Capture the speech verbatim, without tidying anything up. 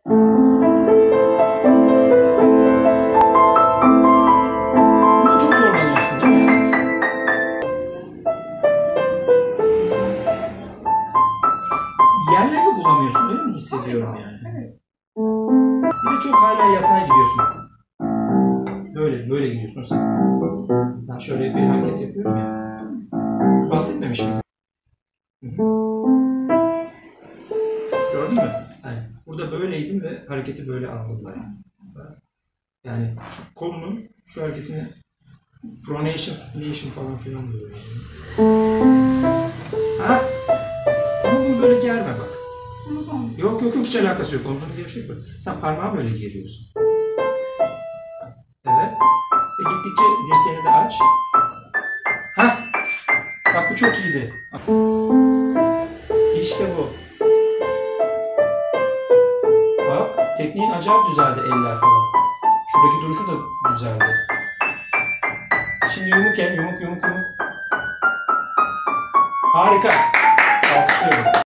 Bunda çok zorlanıyorsun değil mi? Evet. Yerlerini bulamıyorsun, öyle mi hissediyorum yani? Evet. Bir de çok hala yatay gidiyorsun. Böyle, böyle gidiyorsun sen. Ben şöyle bir hareket yapıyorum ya. Bahsetmemiş miydim? Gördün mü? Yani burada böyleydim ve hareketi böyle aldım ben. Yani şu kolunun şu hareketini pronation, supination falan filan diyor. Ha? Ama bunu böyle germe bak. Omuzum. Yok yok yok, hiç alakası yok. Omzunu gevşek bak. Sen parmağı böyle geriyorsun. Evet. Ve gittikçe dirseğini de aç. Hah. Bak bu çok iyiydi. İşte bu. Bak tekniğin acayip düzeldi, eller falan. Şuradaki duruşu da düzeldi. Şimdi yumuk el, yumuk yumuk yumuk. Harika. Alkışlıyorum.